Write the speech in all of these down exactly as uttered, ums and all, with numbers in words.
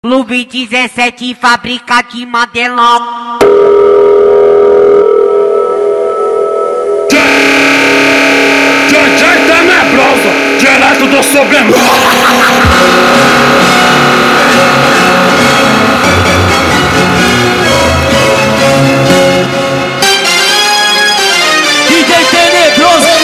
Clube dezessete, fábrica de Madelão. J J Tenebrosa, direto do Sublime. D J Tenebrosa.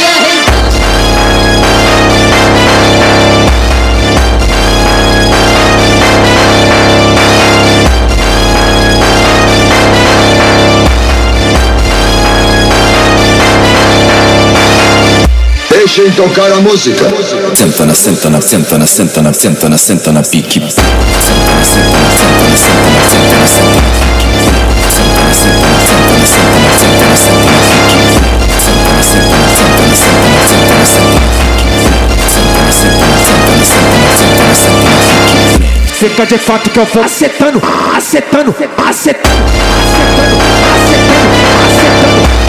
Deixem tocar a música. Senta na, senta na, senta na, senta na, senta na, senta na pique. Senta na, senta na, senta na, senta na, senta na, senta na pique. Senta na, senta na, senta na, senta na, senta na, senta na pique. Senta na, senta na, senta na, senta na, senta na, senta na pique. Senta na, senta na, senta na, senta na, senta na, senta na pique. Fica de fato que eu vou acetando, acetando, acetando, acetando, acetando, acetando.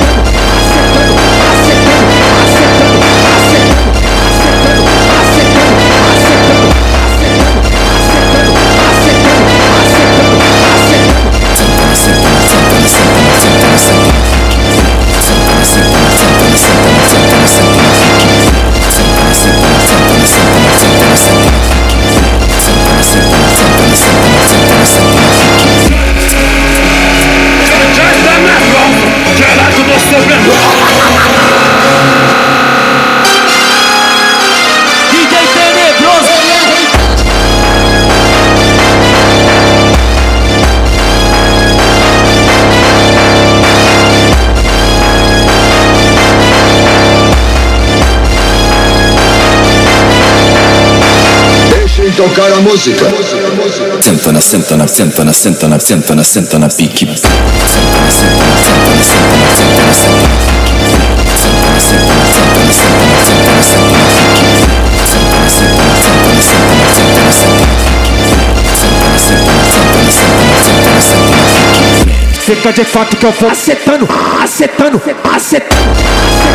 Tocar a música. Senta na, senta na, senta na, senta na, senta na, senta na pique. Senta na, senta na, senta na, senta na, senta na, senta na pique. Senta na, senta na, senta na, senta na, senta na, senta na pique. Senta na, senta na, senta na, senta na, senta na, senta na pique. Senta na, senta na, senta na, senta na, senta na, senta na pique. Fica de fato que eu vou acetando, acetando, acetando.